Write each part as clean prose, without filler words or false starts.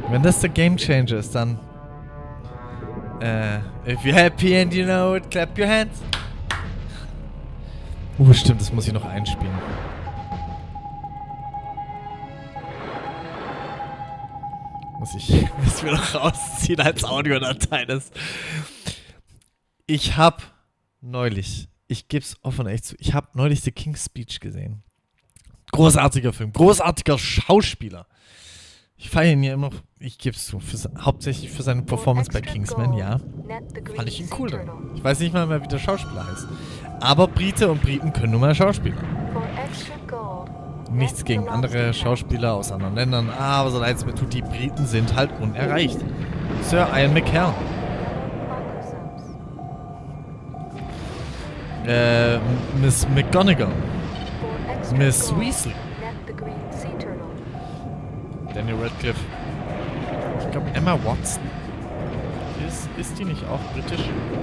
Wenn das der Game Changer ist, dann... if you're happy and you know it, clap your hands. Stimmt, das muss ich noch einspielen. Müssen wir noch rausziehen als Audiodatei. Ich geb's offen echt zu, ich habe neulich The King's Speech gesehen. Großartiger Film, großartiger Schauspieler. Ich feiere ihn ja immer, ich geb's zu, hauptsächlich für seine Performance bei Kingsman, ja. Fand ich ihn cool drin. Ich weiß nicht mal mehr, wie der Schauspieler heißt. Aber Brite und Briten können nun mal Schauspieler. Nichts gegen andere Schauspieler aus anderen Ländern, aber so leid es mir tut, die Briten sind halt unerreicht. Sir Ian McKellen. Miss McGonagall. Miss Weasley. Daniel Radcliffe. Ich glaube Emma Watson. Ist die nicht auch britisch?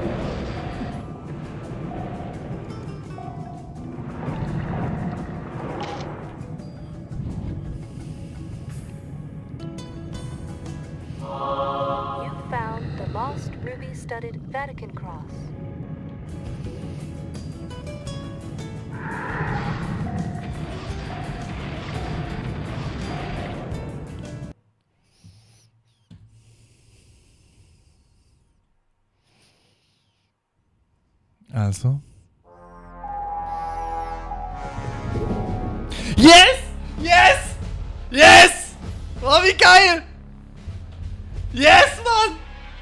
Ruby-studded Vatican Cross. Also. Yes! Yes! Yes! Oh, wie geil! Yes, Mann!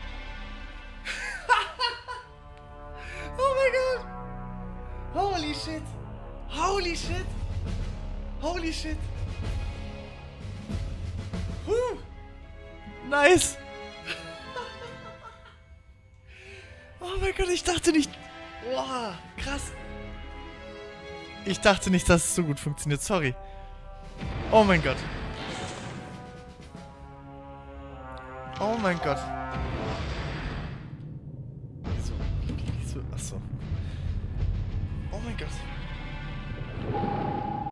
Oh mein Gott! Holy shit! Holy shit! Holy shit! Nice! Oh mein Gott, ich dachte nicht... Boah, krass! Ich dachte nicht, dass es so gut funktioniert, sorry. Oh mein Gott. Oh mein Gott. Wieso? Achso. Oh mein Gott.